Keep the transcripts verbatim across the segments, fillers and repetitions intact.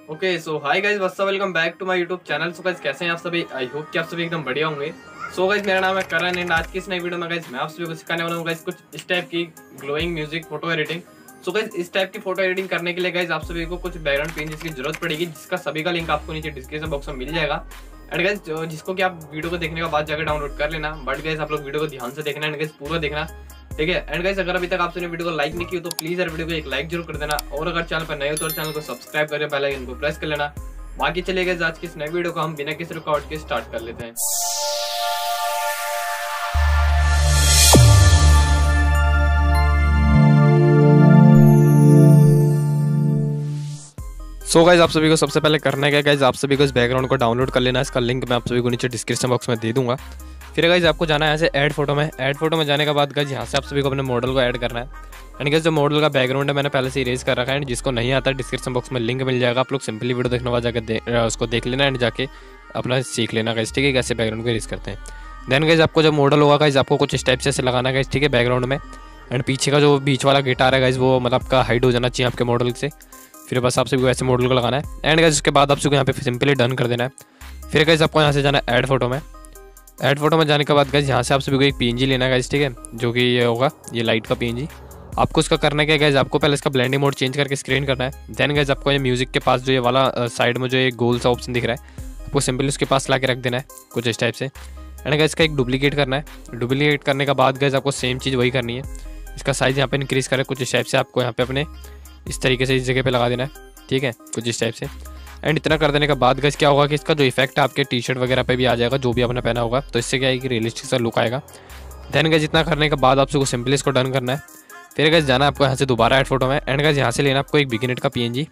Okay so hi guys, what's up, welcome back to my YouTube channel. So guys कैसे हैं आप सभी? I hope कि आप सभी एकदम बढ़िया होंगे। सो गाइस मेरा नाम है करण एंड आज की इस नई वीडियो में गाइस मैं आप सभी को सिखाने वाला हूँ गाइस कुछ इस टाइप की glowing music photo editing. So guys इस टाइप की फोटो एडिटिंग करने के लिए गाइस आप सभी को कुछ बैकग्राउंड पेजेस की जरूरत पड़ेगी, जिसका सभी का लिंक आपको नीचे डिस्क्रिप्शन बॉक्स में मिल जाएगा। एंड गाइस जिसको कि आप वीडियो को देखने के बाद जाकर डाउनलोड कर लेना, बट गाइस आप लोग वीडियो को ध्यान से देखना एंड गाइस पूरा देखना, ठीक है। एंड गाइस अगर अभी तक आपने वीडियो को लाइक नहीं की तो प्लीज यार वीडियो को एक लाइक जरूर कर देना, और अगर चैनल पर नए हो तो चैनल को सब्सक्राइब करके बेल आइकन को प्रेस कर लेना। बाकी चलिए गाइस आज की इस नई वीडियो को हम बिना किसी रुकावट के स्टार्ट कर लेते हैं। सो so गाइस आप सभी को सबसे पहले करना है क्या गाइस, आप सभी को इस बैकग्राउंड को डाउनलोड कर लेना है। इसका लिंक मैं आप सभी को नीचे डिस्क्रिप्शन बॉक्स में दे दूंगा। फिर गाइस आपको जाना है यहाँ से ऐड फोटो में। ऐड फोटो में जाने के बाद गाइस यहाँ से आप सभी को अपने मॉडल को ऐड करना है। एंड गाइस जो मॉडल का बैकग्राउंड है मैंने पहले से इरेज कर रखा है, एंड जिसको नहीं आता डिस्क्रिप्शन बॉक्स में लिंक मिल जाएगा। आप लोग सिंपली वीडियो देखने बाद जाकर दे, उसको देख लेना एंड जाके अपना सीख लेना गाइस, ठीक है, कैसे बैकग्राउंड को इरेज करते हैं। देन गाइस आपको जो मॉडल होगा गाइस आपको कुछ स्टेप से लगाना है गाइस, ठीक है, बैकग्राउंड में। एंड पीछे का जो बीच वाला गिटार है गाइस वो मतलब आपका हाइड हो जाना चाहिए आपके मॉडल से। फिर बस आप सभी को ऐसे मॉडल को लगाना है। एंड गाइस उसके बाद आप सबको यहाँ पे सिंपली डन कर देना है। फिर गाइस आपको यहाँ से जाना है ऐड फोटो में। ऐड फोटो में जाने के बाद गाइस यहाँ से आप सभी को एक पीएनजी लेना है गाइस, ठीक है, जो कि ये होगा ये लाइट का पीएनजी। आपको इसका करना क्या है गाइस, आपको पहले इसका ब्लेंडिंग मोड चेंज करके स्क्रीन करना है। देन गाइस आपको ये म्यूजिक के पास जो ये वाला साइड में जो ये गोल सा ऑप्शन दिख रहा है आपको सिंपली उसके पास ला के रख देना है कुछ इस टाइप से। एंड गाइस इसका एक डुप्लीकेट करना है। डुप्लीकेट करने के बाद गाइस आपको सेम चीज़ वही करनी है। इसका साइज़ यहाँ पे इंक्रीज़ करें कुछ इस टाइप से, आपको यहाँ पे अपने इस तरीके से इस जगह पे लगा देना है, ठीक है, कुछ इस टाइप से। एंड इतना कर देने के बाद गाइस क्या होगा कि इसका जो इफेक्ट है आपके टी शर्ट वगैरह पे भी आ जाएगा, जो भी आपने पहना होगा, तो इससे क्या है कि रियलिस्टिक सा लुक आएगा। देन गाइस इतना करने के बाद आप सबको सिंपली इसको डन करना है। फिर गाइस जाना है आपको यहाँ से दोबारा ऐड फोटो में। एंड गाइस यहाँ से लेना आपको एक बिगिनेट का पीएनजी।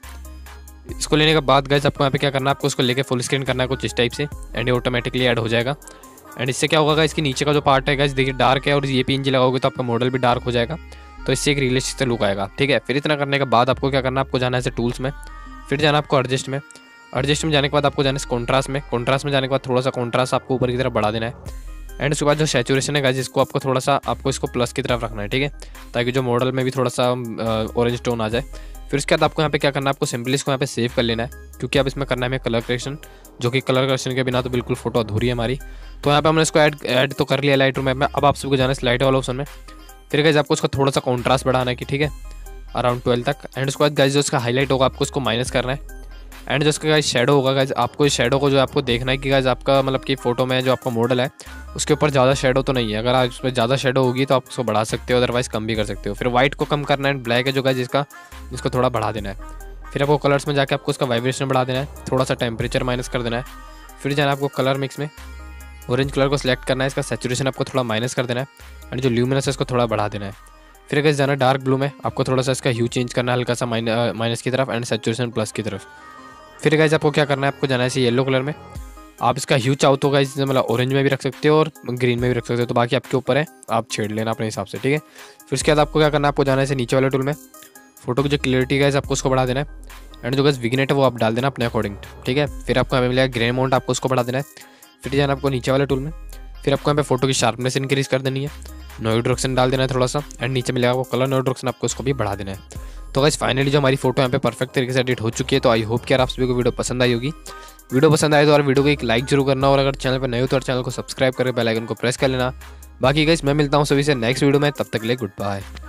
इसको लेने के बाद गाइस आपको यहाँ पे क्या करना है, आपको उसको लेके फुल स्क्रीन करना है कुछ इस टाइप से, एंड ये ऑटोमेटिकली ऐड हो जाएगा। एंड इससे क्या होगा इसके नीचे का जो पार्ट है गाइस देखिए डार्क है, और ये पीएनजी लगाओगे तो आपका मॉडल भी डार्क हो जाएगा, तो इससे एक रियलिस्टिक सा लुक आएगा, ठीक है। फिर इतना करने के बाद आपको क्या करना है, आपको जाना है ऐसे टूल्स में। फिर जाना आपको एडजस्ट में। एडजस्ट में जाने के बाद आपको जाना है कॉन्ट्रास्ट में। कॉन्ट्रास्ट में जाने के बाद थोड़ा सा कॉन्ट्रास्ट आपको ऊपर की तरफ बढ़ा देना है। एंड उसके बाद जो सैचुरेशन है गाइस इसको आपको थोड़ा सा आपको इसको प्लस की तरफ रखना है, ठीक है, ताकि जो मॉडल में भी थोड़ा सा ऑरेंज टोन आ जाए। फिर उसके बाद आपको यहाँ पे क्या करना है, आपको सिंपली इसको यहाँ पे सेव कर लेना है, क्योंकि अब इसमें करना है हमें कलर करेक्शन, जो कि कलर करेक्शन के बिना तो बिल्कुल फोटो अधूरी है हमारी। तो यहाँ पे हमने इसको ऐड ऐड तो कर लिया लाइट रूम में। अब आप सबको जाना है लाइट वाला ऑप्शन में। फिर गाइस आपको उसका थोड़ा सा कॉन्ट्रास्ट बढ़ाना है कि ठीक है अराउंड ट्वेल्व तक। एंड उसके बाद गाइस जो इसका हाईलाइट होगा आपको उसको माइनस करना है। एंड जो इसका गाइस शेडो होगा गाइस आपको इस शेडो को जो आपको देखना है कि गाइस आपका मतलब कि फोटो में जो आपका मॉडल है उसके ऊपर ज़्यादा शेडो तो नहीं है। अगर आप उस पर ज़्यादा शेडो होगी तो आप उसको बढ़ा सकते हो, अदरवाइज कम भी कर सकते हो। फिर वाइट को कम करना है, ब्लैक है जो गाइस इसका इसको थोड़ा बढ़ा देना है। फिर आपको कलर्स में जाके आपको उसका वाइब्रेशन बढ़ा देना है, थोड़ा सा टेम्परेचर माइनस कर देना है। फिर जाना आपको कलर मिक्स में, ऑरेंज कलर को सिलेक्ट करना है, इसका सैचुरेशन आपको थोड़ा माइनस कर देना है। एंड जो ल्यूमिनस है इसको थोड़ा बढ़ा देना है। फिर गाइस जाना डार्क ब्लू में, आपको थोड़ा सा इसका ह्यू चेंज करना है हल्का सा माइनस की तरफ एंड सैचुरेशन प्लस की तरफ। फिर गाइस आपको क्या करना है, आपको जाना है इसे येलो कलर में। आप इसका ह्यू चाहो तो गाइस मतलब ऑरेंज में भी रख सकते हो और ग्रीन में भी रख सकते हो, तो बाकी आपके ऊपर है, आप छेड़ लेना अपने हिसाब से, ठीक है। फिर उसके बाद आपको क्या करना है, आपको जाना है इसे नीचे वाले टूल में। फोटो की जो क्लियरिटी गाइस आपको उसको बढ़ा देना है। एंड जो गाइस विग्नेट है वो आप डाल देना अपने अकॉर्डिंग, ठीक है। फिर आपको हमें मिलेगा ग्रे अमाउंट, आपको उसको बढ़ा देना है। फिर जाना आपको नीचे वाले टूल में। फिर आपको यहाँ पे फोटो की शार्पनेस इंक्रीज कर देनी है, नो डायरेक्शन डाल देना है थोड़ा सा। एंड नीचे मिलेगा आपको कलर नो डायरेक्शन, आपको उसको भी बढ़ा देना है। तो गाइस फाइनली जो हमारी फोटो यहाँ पे परफेक्ट तरीके से एडिट हो चुकी है। तो आई होप कि यार आप सभी को वीडियो पसंद आई होगी। वीडियो पसंद आए तो यार वीडियो को एक लाइक जरूर करना, और अगर चैनल पर नए हो तो चैनल को सब्सक्राइब करके बेल आइकन को प्रेस कर लेना। बाकी गाइस मैं मिलता हूँ सभी से नेक्स्ट वीडियो में, तब तक के लिए गुड बाय।